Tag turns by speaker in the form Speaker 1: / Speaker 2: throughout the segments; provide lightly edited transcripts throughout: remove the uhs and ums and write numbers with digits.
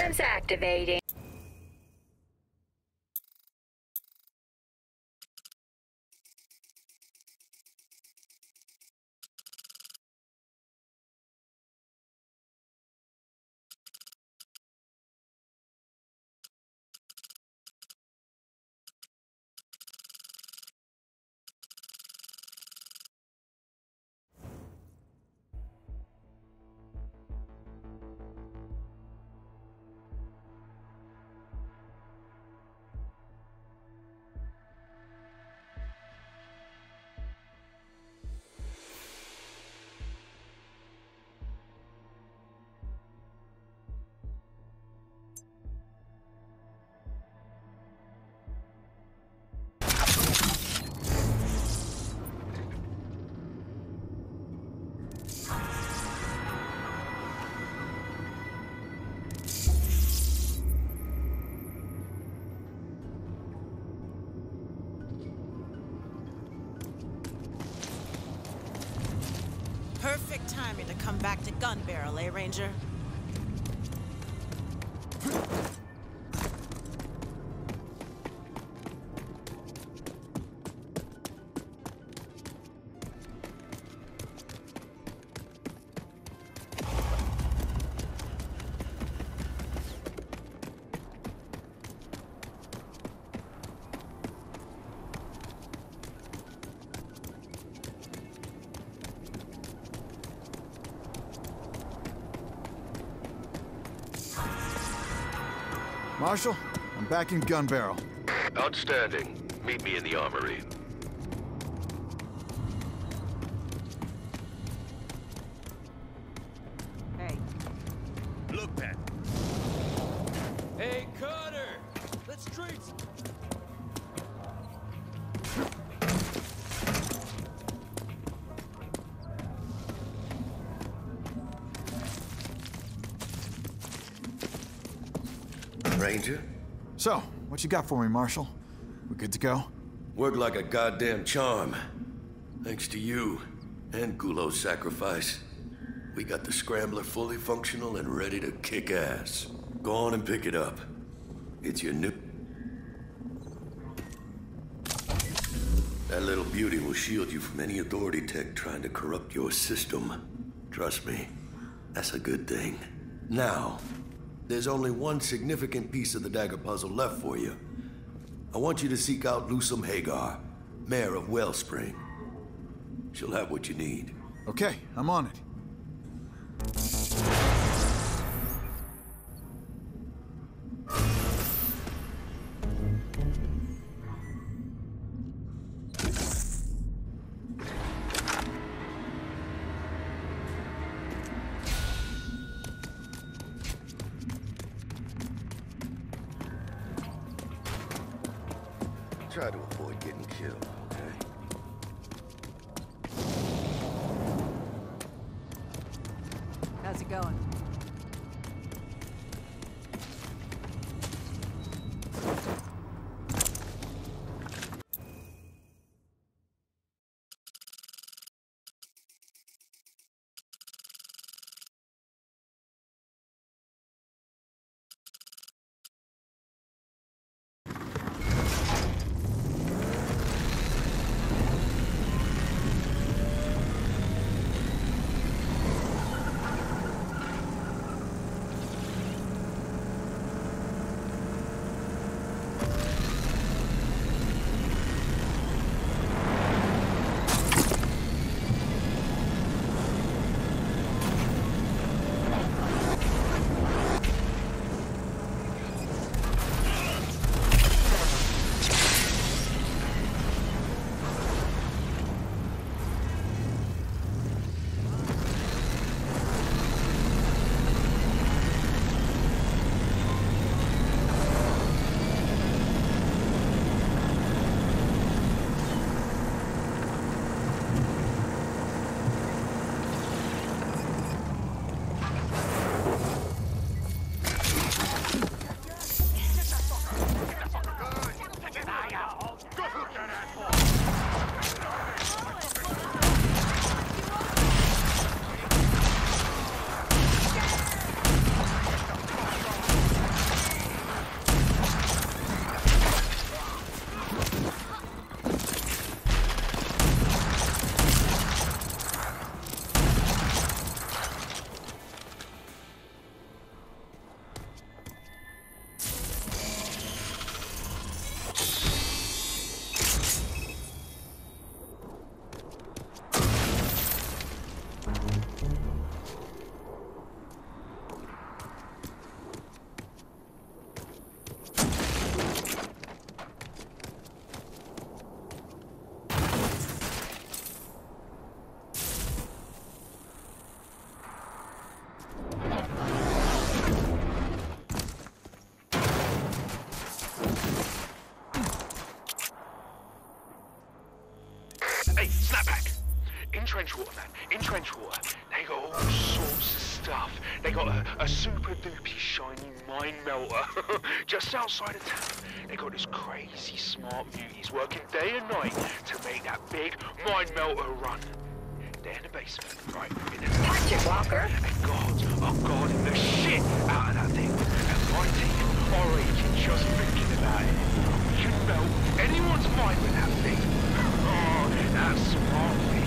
Speaker 1: Systems activating.
Speaker 2: Perfect timing to come back to Gun Barrel, eh, Ranger?
Speaker 3: Marshal, I'm back in Gun Barrel.
Speaker 4: Outstanding. Meet me in the armory.
Speaker 2: Hey.
Speaker 5: Look, Pat.
Speaker 6: Hey, Carter! Let's trade some...
Speaker 4: Ranger?
Speaker 3: So, what you got for me, Marshal? We good to go?
Speaker 4: Worked like a goddamn charm. Thanks to you and Gulo's sacrifice, we got the Scrambler fully functional and ready to kick ass. Go on and pick it up. It's your new... That little beauty will shield you from any authority tech trying to corrupt your system. Trust me, that's a good thing. Now, there's only one significant piece of the dagger puzzle left for you. I want you to seek out Lusum Hagar, Mayor of Wellspring. She'll have what you need.
Speaker 3: Okay, I'm on it.
Speaker 4: Try to avoid getting killed, okay?
Speaker 2: How's it going?
Speaker 1: Trenchwater, man. In Trenchwater, they got all sorts of stuff. They got a super doopy shiny mine melter just outside of town. They got this crazy smart beauties working day and night to make that big mine melter run. They're in the basement, right?
Speaker 7: Catch it, Walker.
Speaker 1: And God, I'm guarding the shit out of that thing. And my teeth are aching just thinking about it. We can melt anyone's mind with that thing. Oh, that smart thing.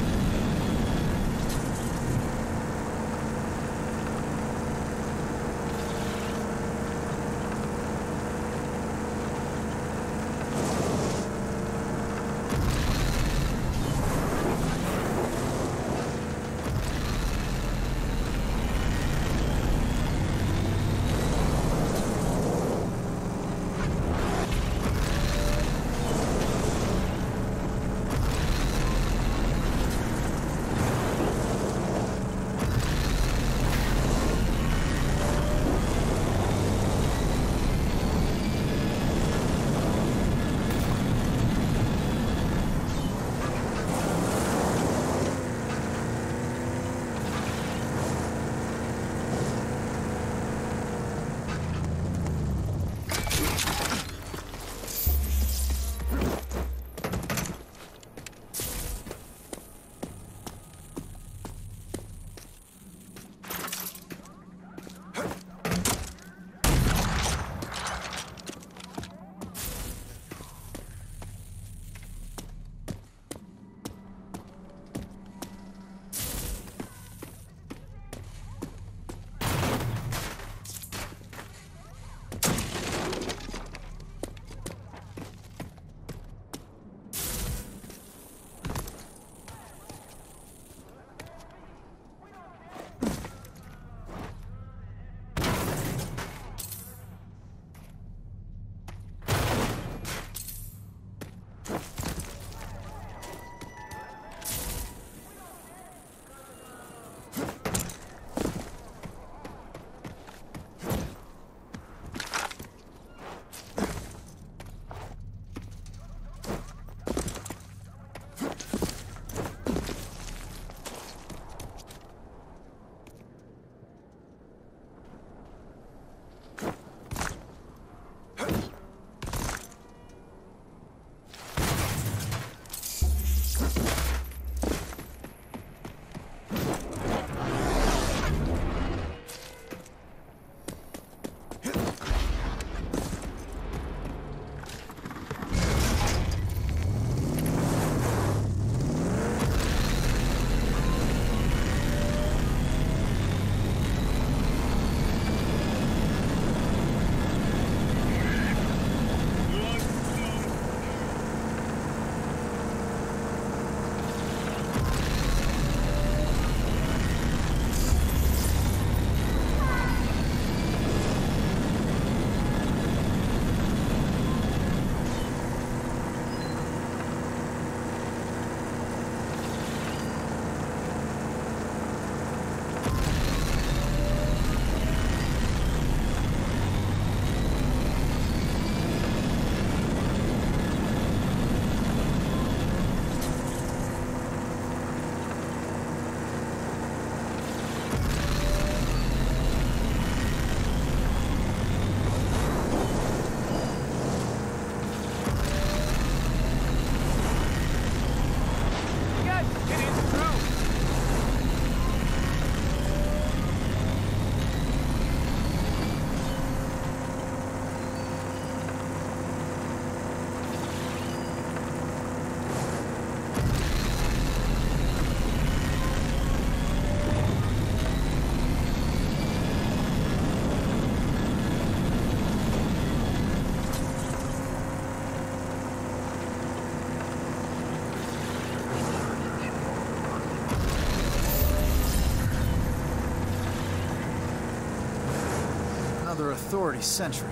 Speaker 3: Another authority sentry.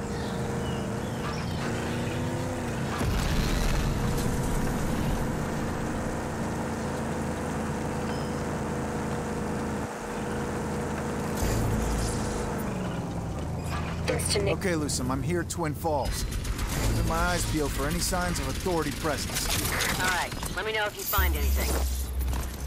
Speaker 3: Okay, Lusum, I'm here at Twin Falls. Keeping my eyes peeled for any signs of authority presence.
Speaker 7: All right, let me know if you find anything.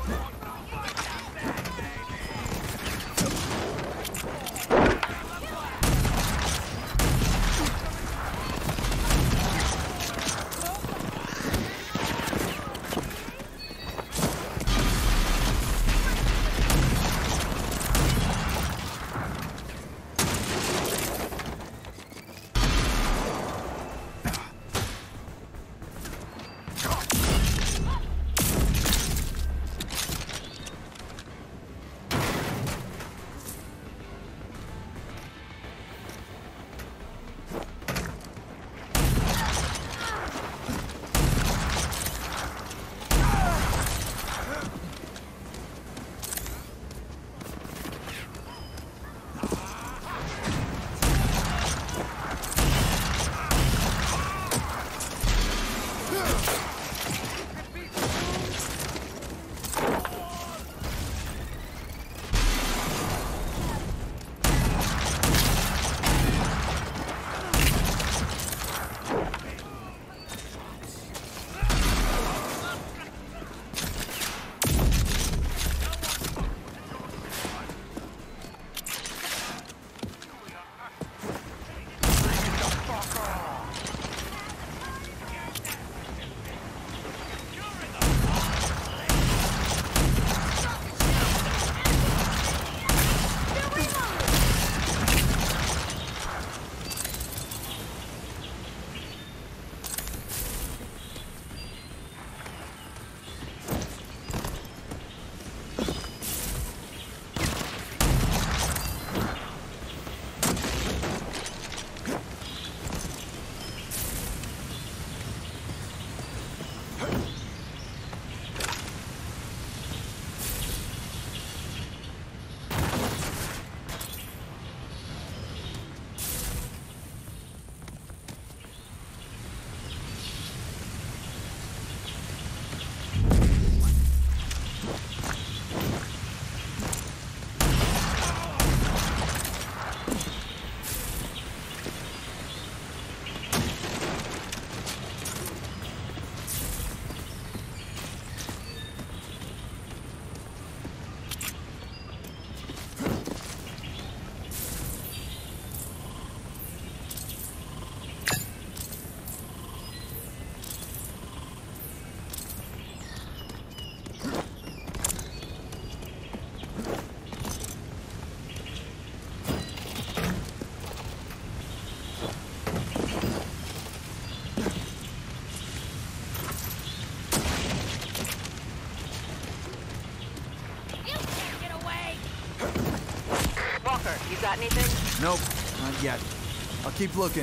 Speaker 7: You got anything?
Speaker 3: Nope, not yet. I'll keep looking.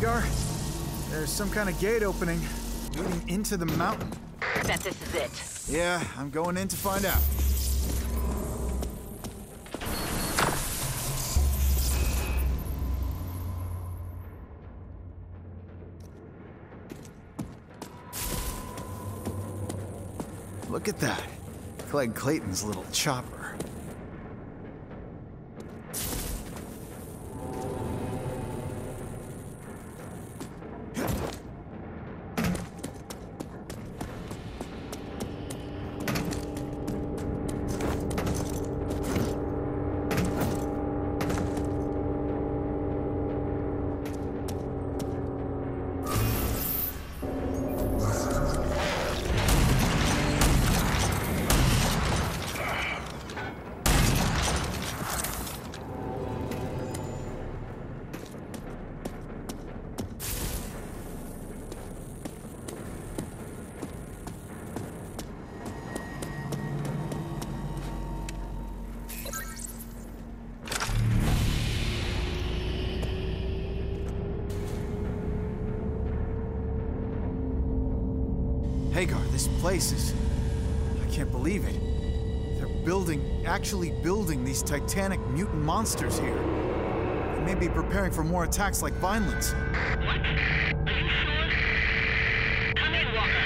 Speaker 3: Edgar? There's some kind of gate opening leading into the mountain.
Speaker 7: Bet this is it.
Speaker 3: Yeah, I'm going in to find out. Look at that. Clegg Clayton's little chopper. Hagar, this place is... I can't believe it. They're actually building these titanic mutant monsters here. They may be preparing for more attacks like Vineland's.
Speaker 7: What? Are you sure? Come in, Walker.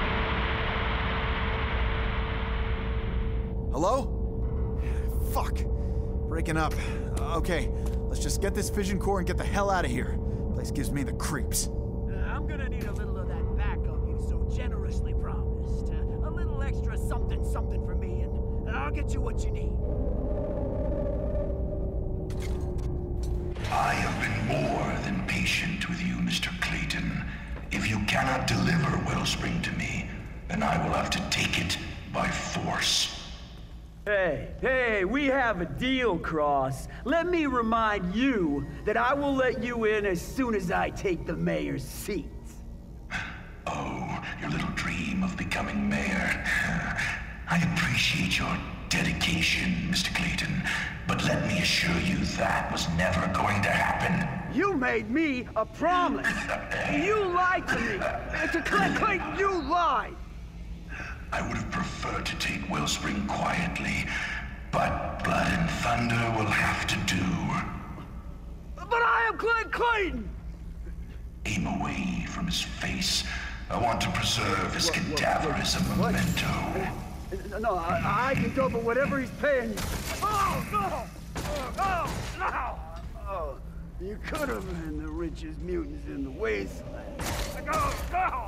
Speaker 3: Hello? Fuck. Breaking up. Okay, let's just get this fission core and get the hell out of here. Place gives me the creeps.
Speaker 6: I'm gonna need a little of that backup you so generously promised. A little extra something for me, and I'll get you what you need.
Speaker 8: I have been more than patient with you, Mr. Clayton. If you cannot deliver Wellspring to me, then I will have to take it by force.
Speaker 6: Hey, we have a deal, Cross. Let me remind you that I will let you in as soon as I take the mayor's seat.
Speaker 8: Oh, your little dream of becoming mayor. I appreciate your dedication, Mr. Clayton, but let me assure you that was never going to happen.
Speaker 6: You made me a promise. You lied to me. To Clayton, you lied.
Speaker 8: I would have preferred to take Wellspring quietly, but Blood and Thunder will have to do.
Speaker 6: But I am Clayton!
Speaker 8: Aim away from his face. I want to preserve his cadaver as a memento.
Speaker 6: No, I can go for whatever he's paying you. Oh, no! Oh, no! Oh, you could have been the richest mutants in the wasteland. Go!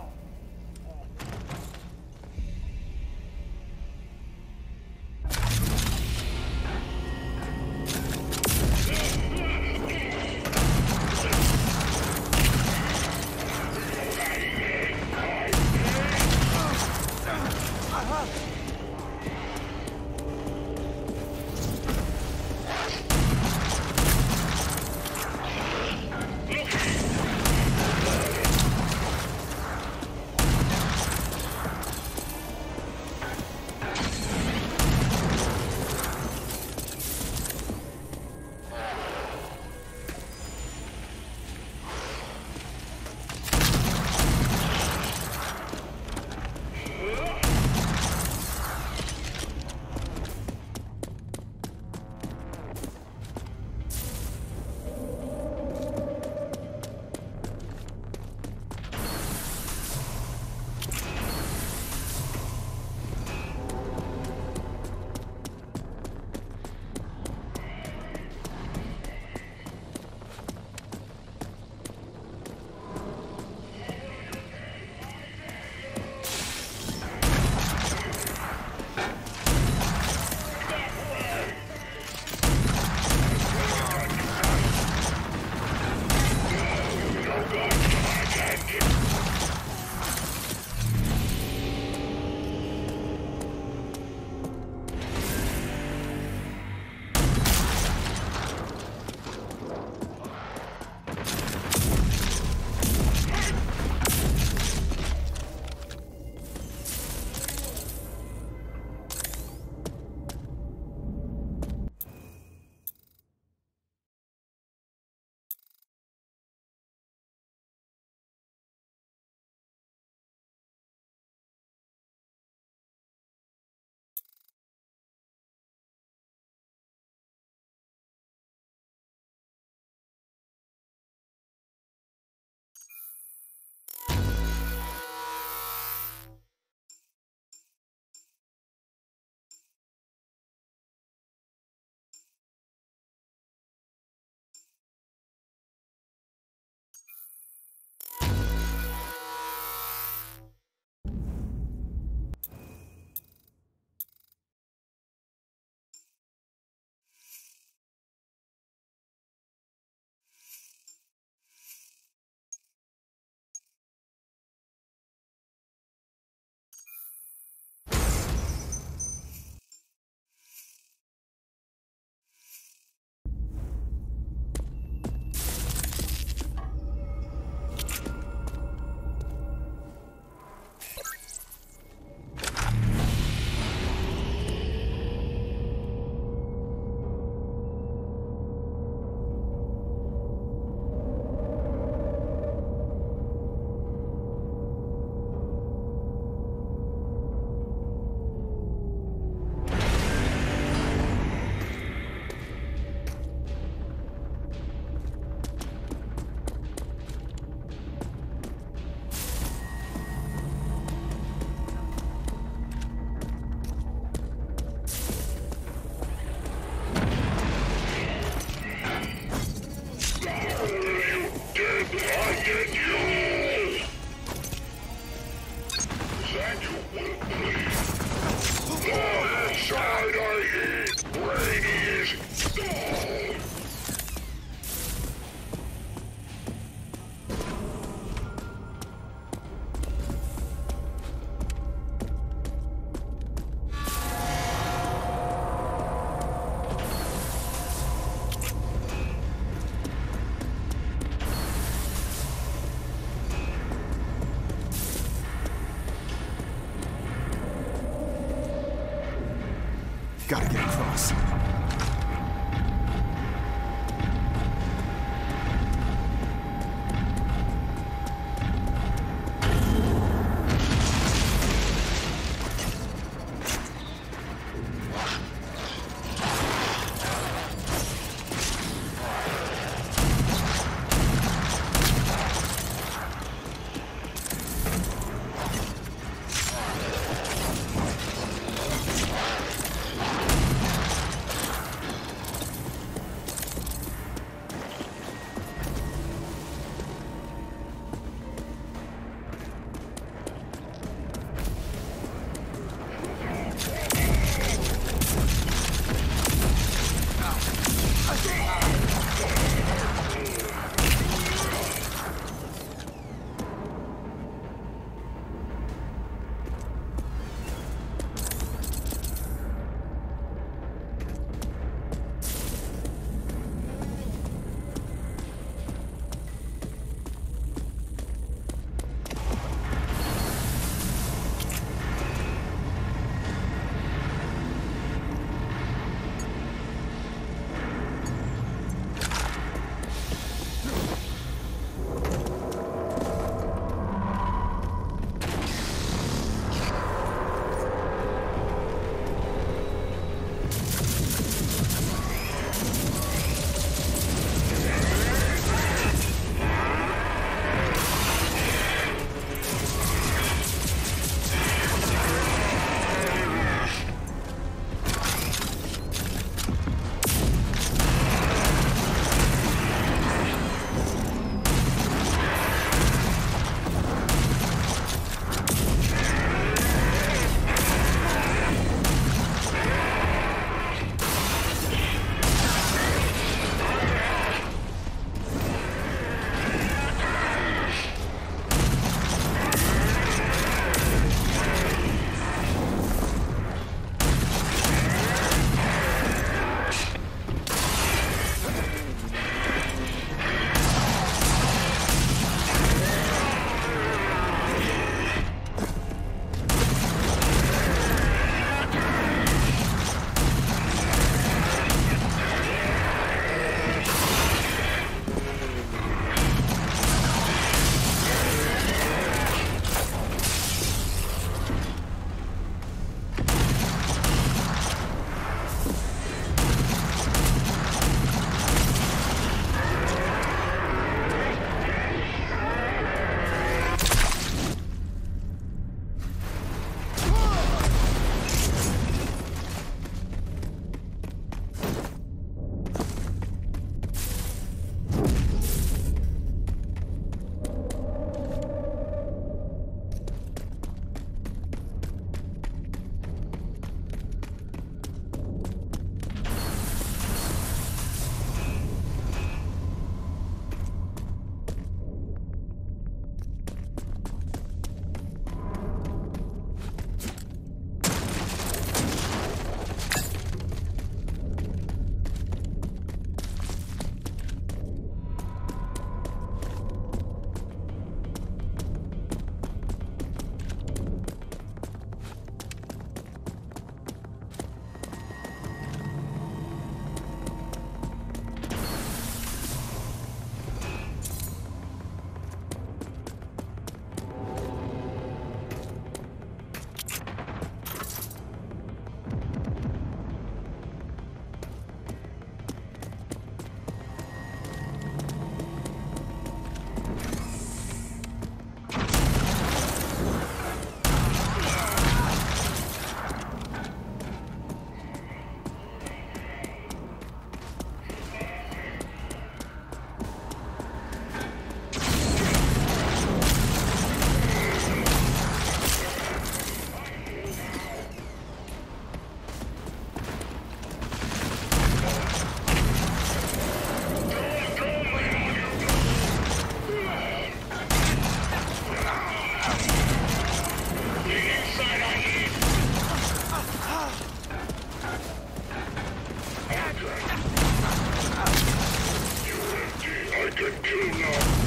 Speaker 7: I can kill now.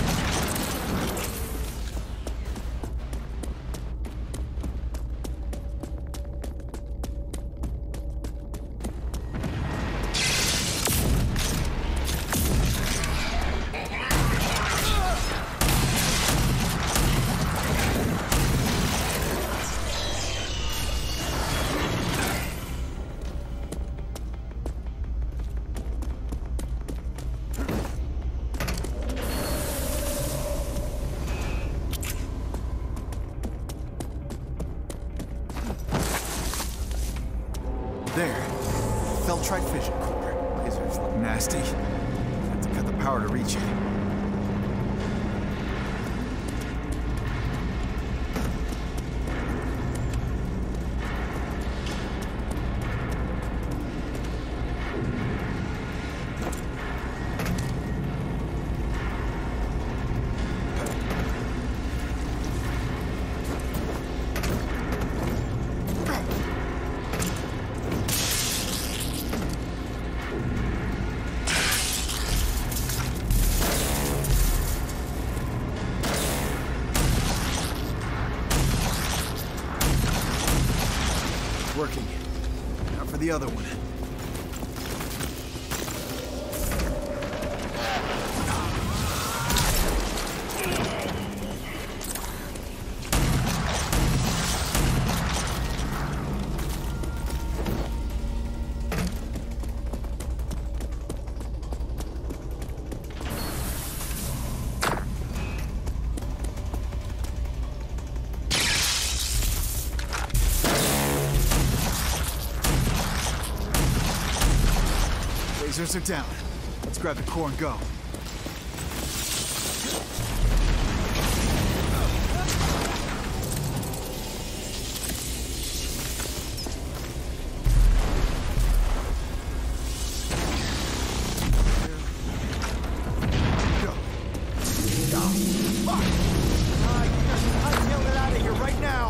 Speaker 3: There. Feltrite fission core. Lasers look nasty. Have to cut the power to reach it. Working. Now for the other one. Lasers are down. Let's grab the core and go. Go. Fuck! I'm yelling out of here right now!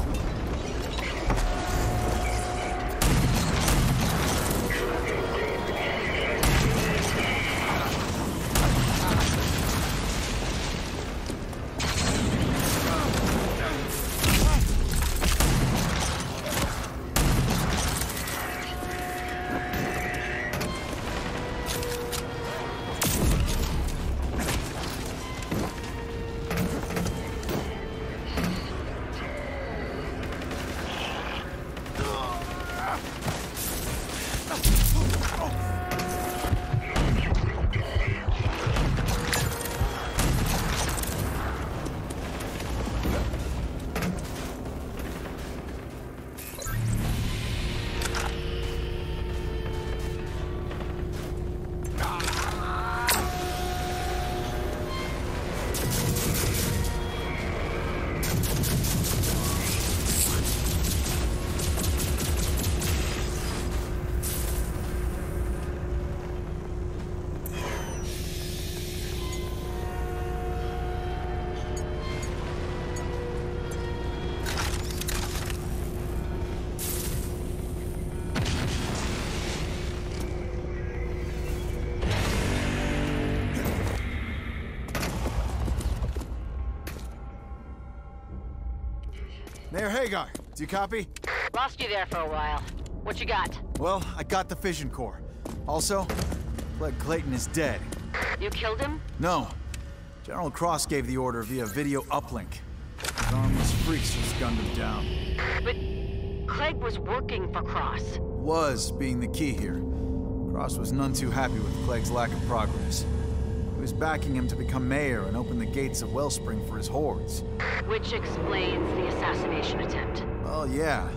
Speaker 3: Mayor Hagar, do you copy?
Speaker 9: Lost you there for a while. What you got?
Speaker 3: Well, I got the fission core. Also, Clegg Clayton is dead.
Speaker 9: You killed him?
Speaker 3: No. General Cross gave the order via video uplink. Those armless freaks just gunned him down.
Speaker 9: But Clegg was working for Cross.
Speaker 3: Was being the key here. Cross was none too happy with Clegg's lack of progress. He was backing him to become mayor and open the gates of Wellspring for his hordes.
Speaker 9: Which explains the assassination attempt.
Speaker 3: Well, yeah.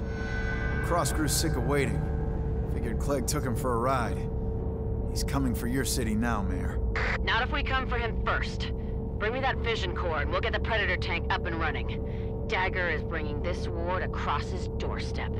Speaker 3: Cross grew sick of waiting. Figured Clegg took him for a ride. He's coming for your city now, Mayor.
Speaker 9: Not if we come for him first. Bring me that fission core and we'll get the Predator tank up and running. Dagger is bringing this war to Cross's doorstep.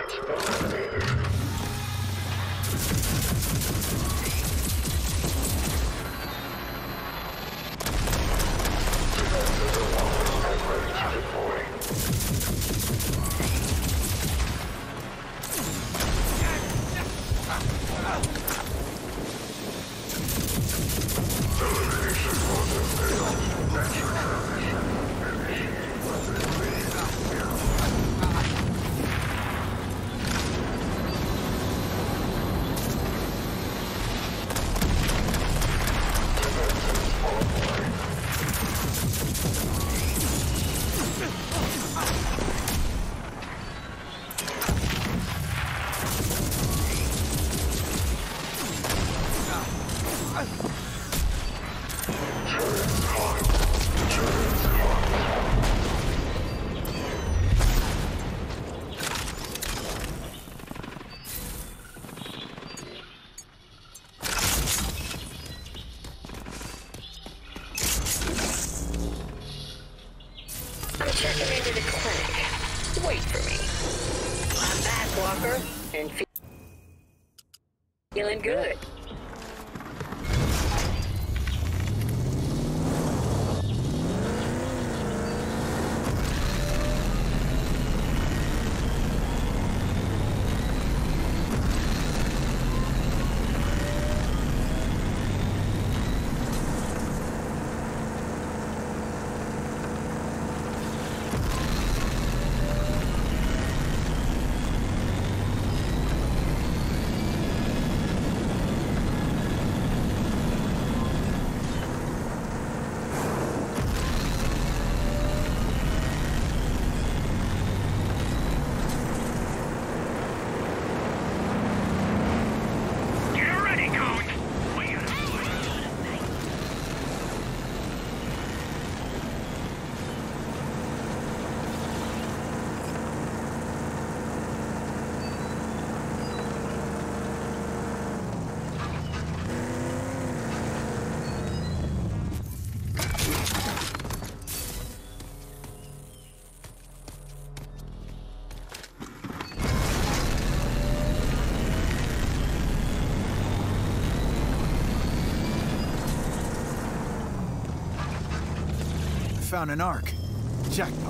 Speaker 10: Checking into the clinic. Wait for me. I'm back, Walker, and feeling good.
Speaker 3: Found an arc. Jackpot.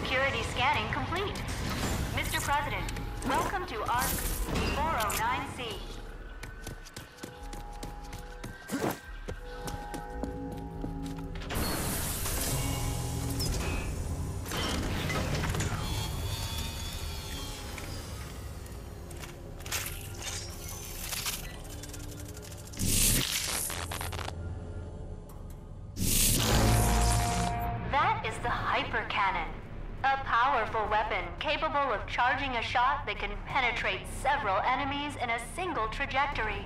Speaker 11: Security scanning complete. Mr. President, welcome to ARC 409C. That is the Hyper Cannon. A powerful weapon capable of charging a shot that can penetrate several enemies in a single trajectory.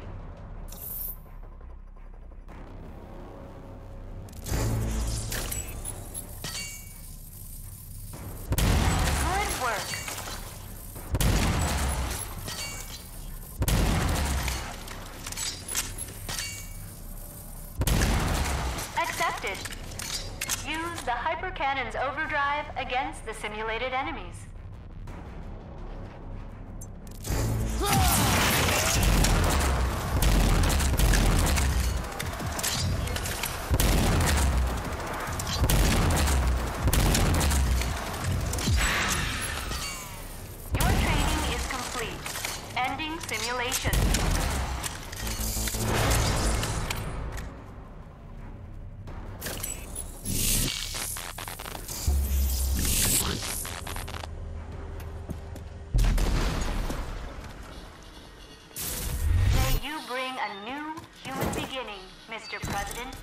Speaker 11: Good work. Accepted. Use the Hyper Cannon's overdrive against the simulated enemies. Your training is complete. Ending simulation. May you bring a new human beginning, Mr. President.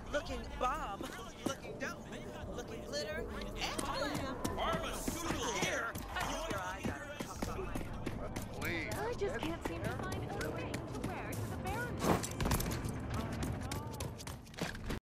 Speaker 2: looking bomb, looking dope, looking glitter, and